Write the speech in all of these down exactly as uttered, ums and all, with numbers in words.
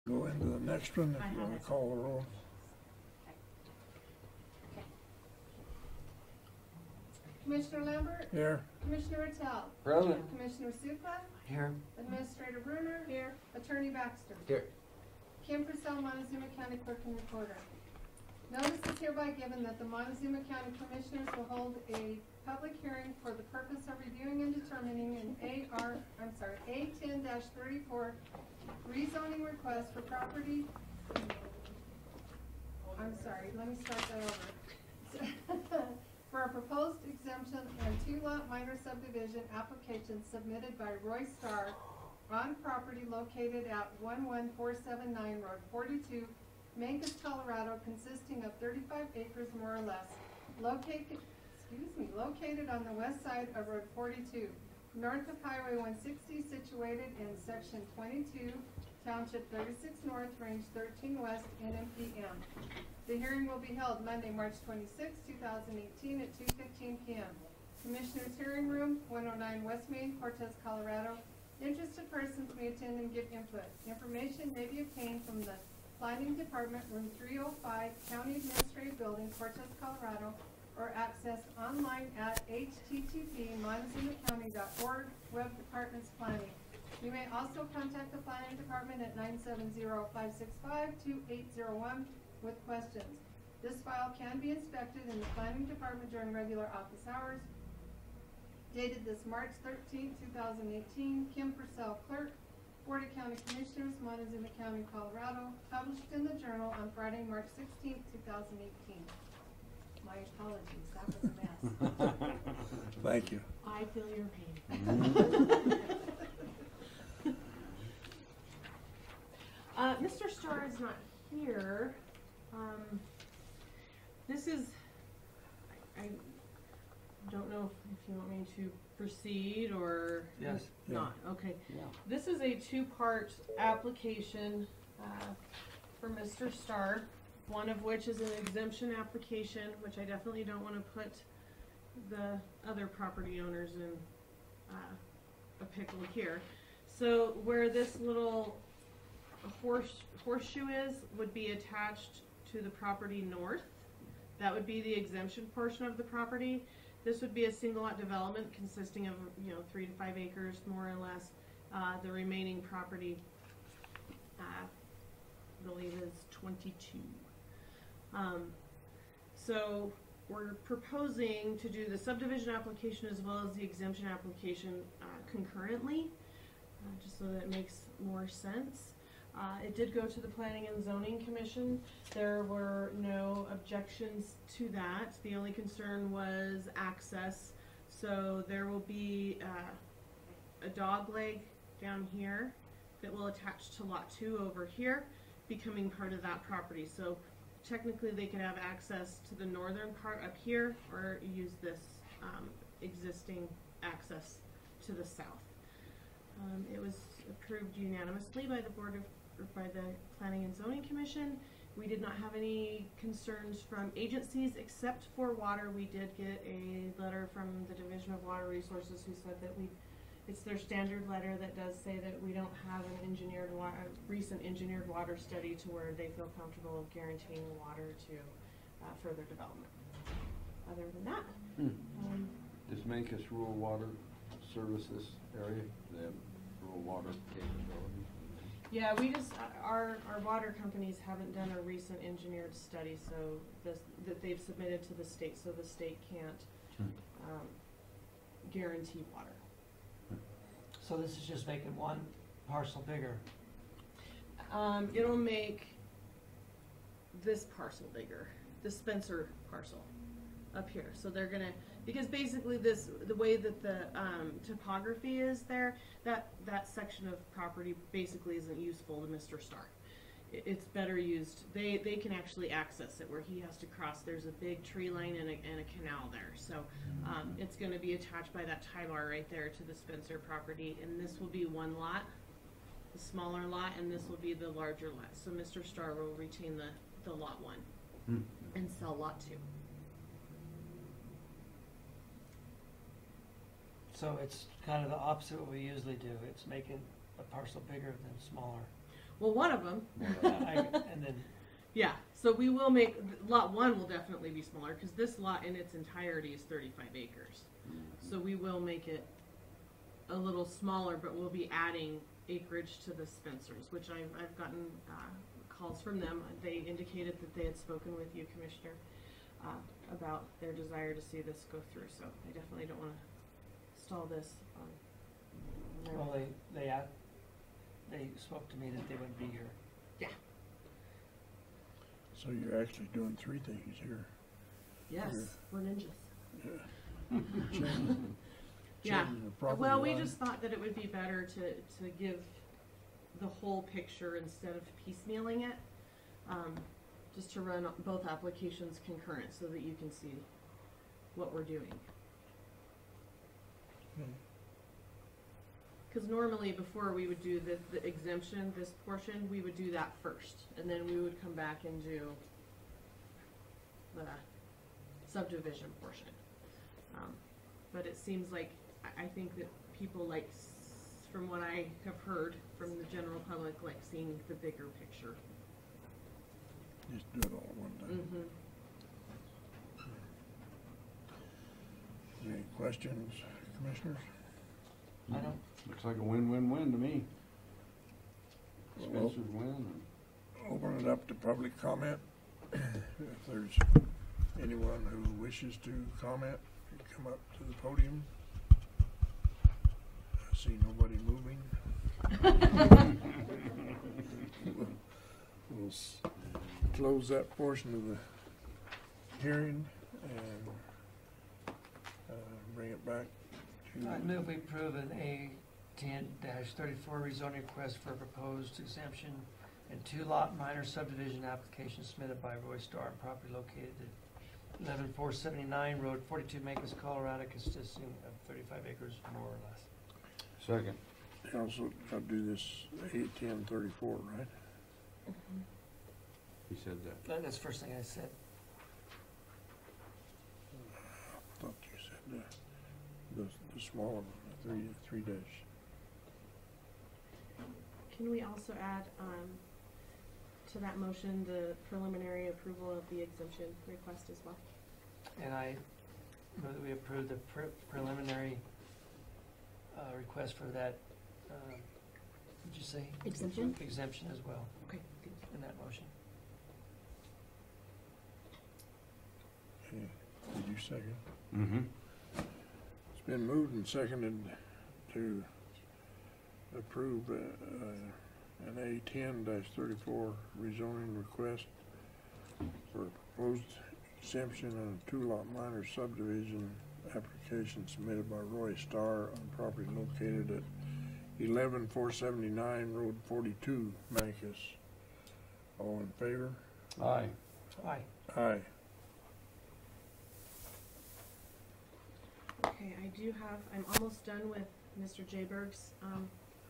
Go into the next one if you want to call the roll. Commissioner Lambert? Here. Commissioner Attell? Present. Commissioner Supa? Here. Administrator Bruner? Here. Attorney Baxter? Here. Kim Purcell, Montezuma County Clerk and Recorder. Notice is hereby given that the Montezuma County Commissioners will hold a public hearing for the purpose of reviewing and determining an A R, I'm sorry, A ten thirty-four rezoning request for property. I'm sorry, let me start that over. For a proposed exemption and two-lot minor subdivision application submitted by Roy Starr on property located at one one four seven nine Road forty-two, Mancos, Colorado, consisting of thirty-five acres more or less, located, excuse me, located on the west side of Road forty-two, north of Highway one sixty, situated in Section twenty-two, Township thirty-six North, Range thirteen West, N M P M. The hearing will be held Monday, March twenty-sixth, two thousand eighteen at two fifteen p m Commissioners' Hearing Room, one oh nine West Main, Cortez, Colorado. Interested persons may attend and give input. Information may be obtained from the Planning Department, room three oh five, County Administrative Building, Cortez, Colorado, or accessed online at h t t p dot montezuma county dot org, Web Departments Planning. You may also contact the Planning Department at nine seven zero, five six five, two eight zero one with questions. This file can be inspected in the Planning Department during regular office hours. Dated this March thirteenth, two thousand eighteen, Kim Purcell, Clerk, Board of County Commissioners, Montezuma County, Colorado. Published in the Journal on Friday, March sixteenth, two thousand eighteen. My apologies, that was a mess. Thank you. I feel your pain. uh, Mister Starr is not here. Um, this is, I, I don't know if, if you want me to proceed or Yes. not. Okay. Yeah. This is a two-part application uh, for Mister Starr, one of which is an exemption application, which I definitely don't want to put the other property owners in uh, a pickle here. So where this little horse horseshoe is would be attached to the property north. That would be the exemption portion of the property. This would be a single lot development consisting of, you know, three to five acres more or less. Uh, the remaining property, uh, I believe, is twenty-two. Um, so we're proposing to do the subdivision application as well as the exemption application uh, concurrently, uh, just so that it makes more sense. Uh, it did go to the Planning and Zoning Commission. There were no objections to that. The only concern was access. So there will be uh, a dog leg down here that will attach to lot two over here, becoming part of that property. So technically they could have access to the northern part up here or use this um, existing access to the south. Um, it was approved unanimously by the Board of by the Planning and Zoning Commission. We did not have any concerns from agencies except for water. We did get a letter from the Division of Water Resources who said that we, it's their standard letter that does say that we don't have an engineered water, recent engineered water study to where they feel comfortable of guaranteeing water to uh, further development. Other than that, Hmm. um, Does Mancos Rural Water service this area? Do they have rural water capabilities? yeah, we just, uh, our, our water companies haven't done a recent engineered study, so this, that they've submitted to the state, so the state can't um, guarantee water. So this is just making one parcel bigger. Um, it'll make this parcel bigger, the Spencer parcel up here. So they're gonna, because basically this, the way that the um, topography is there, that, that section of property basically isn't useful to Mister Starr. It, it's better used, they, they can actually access it where he has to cross. There's a big tree line and a, and a canal there. So um, it's gonna be attached by that tie bar right there to the Spencer property, and this will be one lot, the smaller lot, and this will be the larger lot. So Mister Starr will retain the, the lot one Hmm. and sell lot two. So it's kind of the opposite of what we usually do. It's making a parcel bigger than smaller. Well, one of them, I- And then, yeah, so we will make, lot one will definitely be smaller, cause this lot in its entirety is thirty-five acres. So we will make it a little smaller, but we'll be adding acreage to the Spencers, which I've, I've gotten, uh, calls from them. They indicated that they had spoken with you, Commissioner, uh, about their desire to see this go through, so I definitely don't wanna stall this on. on their- well, they, they, a- they spoke to me that they would be here. So you're actually doing three things here. Yes, Here. we're ninjas. Changing- Yeah, changing the property well, we line. just thought that it would be better to, to give the whole picture instead of piecemealing it. Um, just to run both applications concurrent so that you can see what we're doing. Hmm. Cause normally before we would do the, the exemption, this portion, we would do that first, and then we would come back and do the subdivision portion. Um, but it seems like, I, I think that people like, s- from what I have heard from the general public, like seeing the bigger picture. Just do it all at one time. Mm-hmm. Any questions, commissioners? I don't, Looks like a win-win-win to me. Well, Spencer's win and Open it up to public comment. If there's anyone who wishes to comment, you come up to the podium. I see nobody moving. We'll- We'll s- close that portion of the hearing and uh, bring it back to. I move we approve an A ten thirty-four rezoning request for proposed exemption and two-lot minor subdivision application submitted by Roy Starr on property located at eleven four seventy-nine Road forty-two, Mancos, Colorado, consisting of thirty-five acres more or less. second. You also gotta do this eight ten thirty-four, right? He said that. That- That's the first thing I said. Thought you said the, the, the smaller one, the three, three dash. Can we also add, um, to that motion, the preliminary approval of the exemption request as well? And I move that we approve the pre- preliminary uh, request for that, uh, what'd you say? Exemption? Exemption as well, Okay. in that motion. Okay, did you second? Mm-hmm. It's been moved and seconded to approve uh, uh, an A ten thirty-four rezoning request for proposed exemption on a two-lot minor subdivision application submitted by Roy Starr on property located at eleven four seventy-nine Road forty-two, Mancos. All in favor? Aye. Aye. Aye. Okay, I do have, I'm almost done with Mister Jayberg's, um,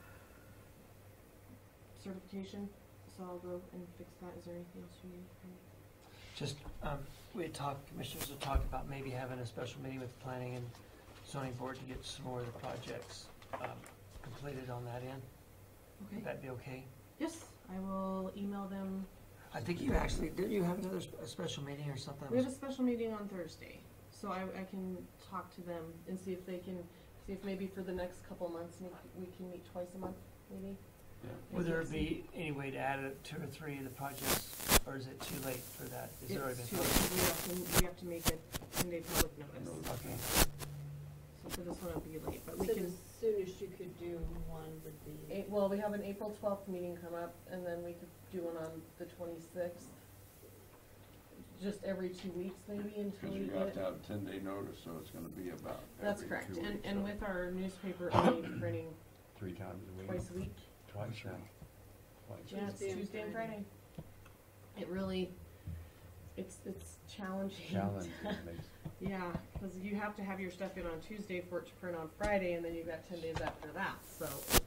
certification, so I'll go and fix that. Is there anything else you need from me? Just, um, we had talked, commissioners had talked about maybe having a special meeting with planning and zoning board to get some more of the projects, um, completed on that end. Okay. Would that be okay? Yes, I will email them. I think you actually, didn't you have another, sp- a special meeting or something? We have a special meeting on Thursday, so I, I can talk to them and see if they can, see if maybe for the next couple months, we we can meet twice a month, maybe? Would there be any way to add it, two or three of the projects, or is it too late for that? Is it already It's been too, posted? we have to, we have to make a ten-day public notice, Okay, so for this one it'll be late, but we So can. the soonest you could do one would be, Eight, well, we have an April twelfth meeting come up, and then we could do one on the twenty-sixth. Just every two weeks maybe until Because we you get have it. to have a ten-day notice, so it's gonna be about That's every correct, two and, weeks, and so with our newspaper only printing three times a week. twice a week, Twice now. Twice. yeah, it's Tuesday and Tuesday and Friday. Friday. It really, it's, it's challenging. Challenge. it makes- Yeah, cause you have to have your stuff in on Tuesday for it to print on Friday, and then you've got ten days after that, so.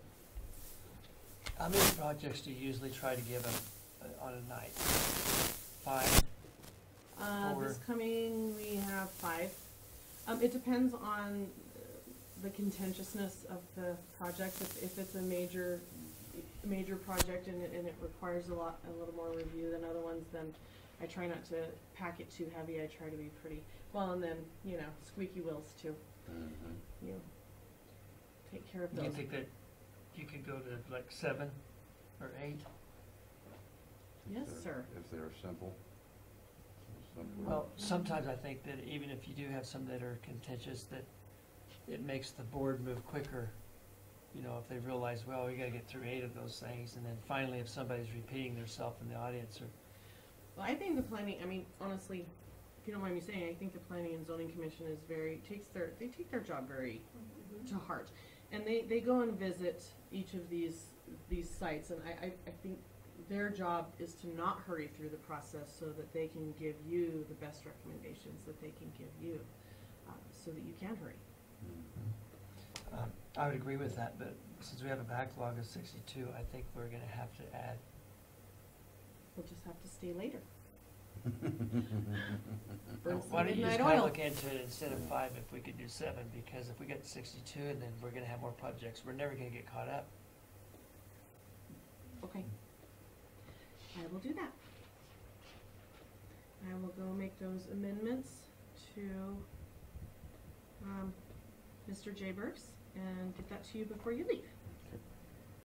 how many projects do you usually try to give them uh, on a night? Five? Uh, this Four. coming, we have five. Um, it depends on uh, the contentiousness of the project. If, if it's a major, a major project and it, and it requires a lot, a little more review than other ones, then I try not to pack it too heavy. I try to be pretty, well, and then, you know, squeaky wheels too, Mhm. you know, take care of Do you those. think that you could go to like seven or eight? Yes, If they're- sir. If they're simple. Simple. Well, sometimes I think that even if you do have some that are contentious, that it makes the board move quicker. You know, if they realize, well, we gotta get through eight of those things, and then finally, if somebody's repeating themselves in the audience, or, Well, I think the planning, I mean, honestly, if you don't mind me saying, I think the planning and zoning commission is very, takes their, they take their job very to heart. And they, they go and visit each of these, these sites, and I, I, I think their job is to not hurry through the process so that they can give you the best recommendations that they can give you, uh, so that you can hurry. Mhm. um, I would agree with that, but since we have a backlog of sixty-two, I think we're gonna have to add. We'll just have to stay later. Mm-hmm. Burn some Why don't you just midnight kinda oil. look into it instead of five, if we could do seven, because if we get sixty-two, and then we're gonna have more projects, we're never gonna get caught up. Okay. I will do that. I will go make those amendments to, um, Mister J. Burks and get that to you before you leave.